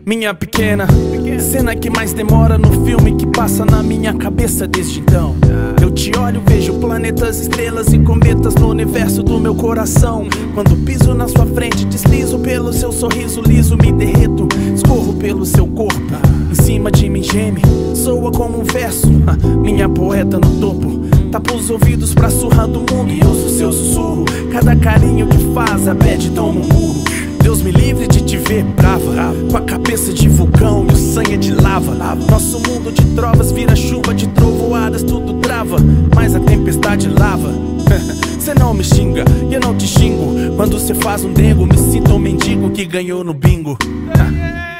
Minha pequena, cena que mais demora no filme que passa na minha cabeça desde então. Eu te olho, vejo planetas, estrelas e cometas no universo do meu coração. Quando piso na sua frente, deslizo pelo seu sorriso liso, me derreto, escorro pelo seu corpo. Em cima de mim geme, soa como um verso, minha poeta no topo. Tapa os ouvidos pra surra do mundo e ouço seu sussurro. Cada carinho que faz, a bad toma um murro. Deus me livre de te ver brava, com a cabeça de vulcão e o sangue de lava. Nosso mundo de trovas vira chuva de trovoadas, tudo trava, mas a tempestade lava. Cê não me xinga e eu não te xingo. Quando cê faz um dengo, me sinto um mendigo que ganhou no bingo.